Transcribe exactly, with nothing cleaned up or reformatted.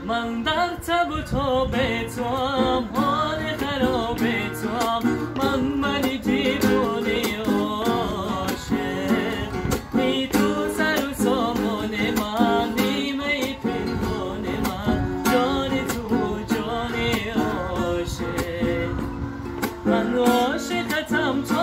من در تب و تاب توام، حال خراب توام، من منی دیوانه عاشق. نی تو سر و سامان من، نیمه پنهان من، جان تو جان عاشق. من عاشقتم تو